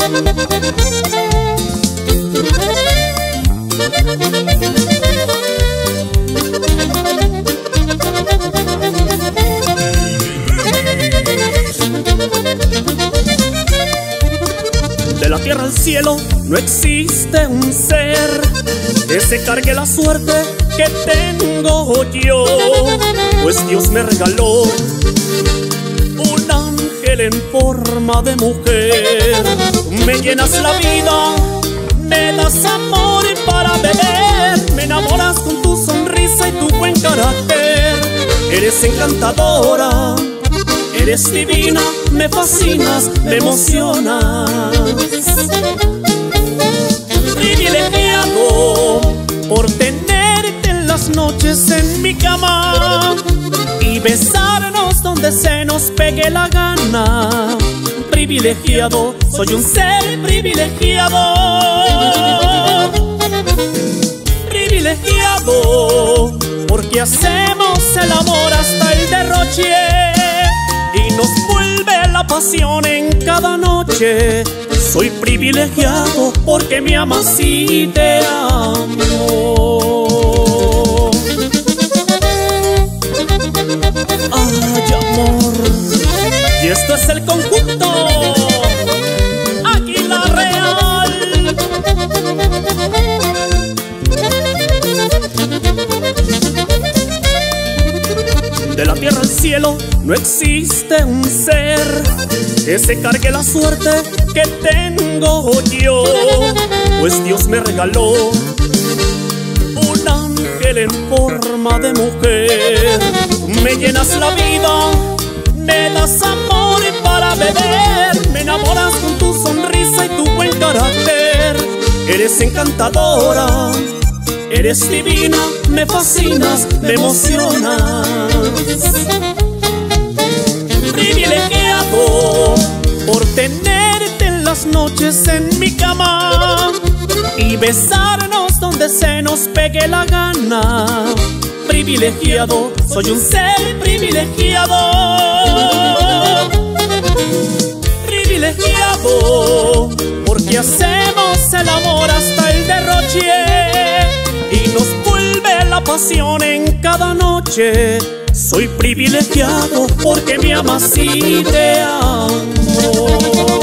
De la tierra al cielo no existe un ser que se cargue la suerte que tengo yo, pues Dios me regaló un ángel en forma de mujer. Me llenas la vida, me das amor para beber, me enamoras con tu sonrisa y tu buen carácter. Eres encantadora, eres divina, me fascinas, me emocionas. Privilegiado por tenerte en las noches en mi cama y besarnos donde se nos pegue la gana. Privilegiado, soy un ser privilegiado. Privilegiado porque hacemos el amor hasta el derroche y nos vuelve la pasión en cada noche. Soy privilegiado porque me amas y te amo. Ay, amor. Y esto es el conjunto Águila Real. De la tierra al cielo no existe un ser que se cargue la suerte que tengo yo, pues Dios me regaló un ángel en forma de mujer. Me llenas la vida, me das amor para beber, me enamoras con tu sonrisa y tu buen carácter. Eres encantadora, eres divina, me fascinas, me emocionas. Privilegiado por tenerte en las noches en mi cama y besarnos donde se nos pegue la gana. Privilegiado, soy un ser privilegiado. Privilegiado porque hacemos el amor hasta el derroche y nos vuelve la pasión en cada noche. Soy privilegiado porque me amas y te amo.